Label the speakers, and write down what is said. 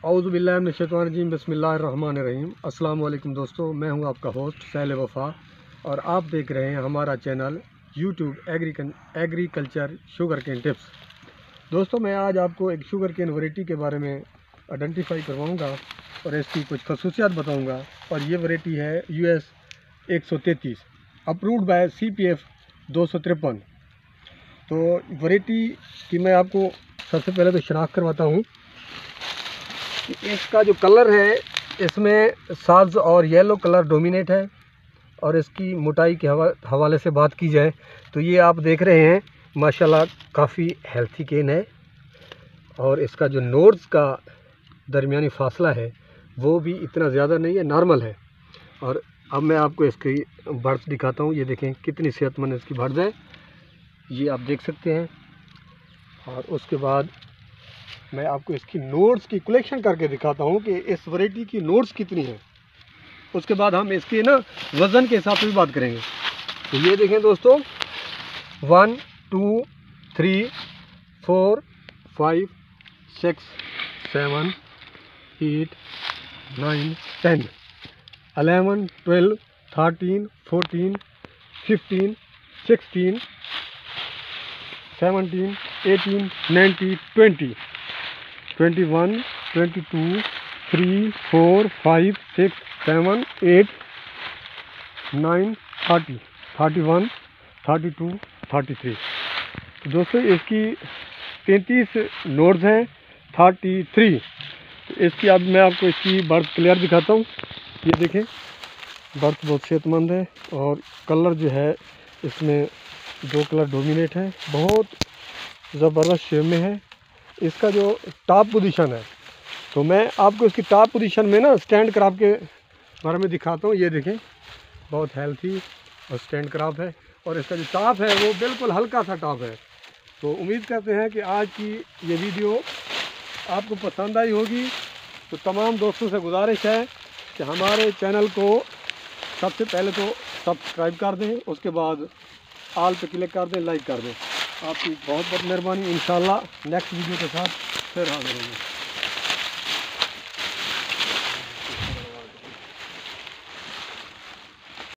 Speaker 1: औज़ुबिल्लाहिमिनश्शैतानिर्रजीम बिस्मिल्लाहिर्रहमानिर्रहीम। अस्सलाम वालेकुम दोस्तों, मैं हूं आपका होस्ट सैल वफ़ा और आप देख रहे हैं हमारा channel YouTube agriculture sugarcane tips. दोस्तों, मैं आज आपको एक शुगर केन वैरायटी के बारे में आइडेंटिफाई करवाऊंगा और इसकी कुछ खसूसियात बताऊंगा। और ये वैरायटी है US 133 अप्रूव्ड बाय CPF 253। तो वैरायटी की मैं आपको सबसे पहले तो शनाख्त करवाता हूँ कि इसका जो कलर है इसमें सब्ज़ और येलो कलर डोमिनेट है। और इसकी मोटाई के हवाले से बात की जाए तो ये आप देख रहे हैं माशाल्लाह काफ़ी हेल्थी केन है। और इसका जो नोड्स का दरमियानी फासला है वो भी इतना ज़्यादा नहीं है, नॉर्मल है। और अब मैं आपको इसकी बढ़त दिखाता हूँ। ये देखें कितनी सेहतमंद इसकी बढ़त है, ये आप देख सकते हैं। और उसके बाद मैं आपको इसकी नोड्स की कलेक्शन करके दिखाता हूँ कि इस वैरायटी की नोड्स कितनी है। उसके बाद हम इसके वज़न के हिसाब से भी बात करेंगे। तो ये देखें दोस्तों, 1 2 3 4 5 6 7 8 9 10 11 12 13 14 15 16 17 18 19 20 21 22 3 4 5 6 7 8 9 30 31 32 33। तो दोस्तों इसकी 33 नोड्स हैं, 33। तो इसकी अब मैं आपको इसकी बर्थ क्लियर दिखाता हूँ। ये देखें, बर्थ बहुत सेहतमंद है और कलर जो है इसमें 2 कलर डोमिनेट है, बहुत ज़बरदस्त शेप में है। इसका जो टॉप पोजीशन है तो मैं आपको इसकी टॉप पोजीशन में स्टैंड क्रॉप के बारे में दिखाता हूँ। ये देखें, बहुत हेल्थी और स्टैंड क्रॉप है। और इसका जो टॉप है वो बिल्कुल हल्का सा टॉप है। तो उम्मीद करते हैं कि आज की ये वीडियो आपको पसंद आई होगी। तो तमाम दोस्तों से गुजारिश है कि हमारे चैनल को सबसे पहले तो सब्सक्राइब कर दें, उसके बाद ऑल पे क्लिक कर दें, लाइक कर दें। आपकी बहुत बहुत मेहरबानी। इंशाल्लाह नेक्स्ट वीडियो के साथ फिर हाजिर होंगे।